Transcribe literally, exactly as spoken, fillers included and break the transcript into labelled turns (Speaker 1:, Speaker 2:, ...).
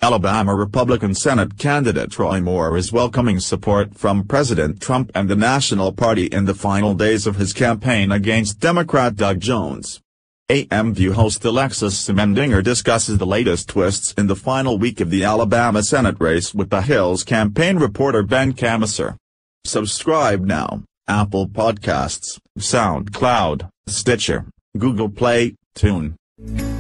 Speaker 1: Alabama Republican Senate candidate Roy Moore is welcoming support from President Trump and the National Party in the final days of his campaign against Democrat Doug Jones. A M View host Alexis Semendinger discusses the latest twists in the final week of the Alabama Senate race with The Hill's campaign reporter Ben Camisser. Subscribe now: Apple Podcasts, SoundCloud, Stitcher, Google Play, Tune.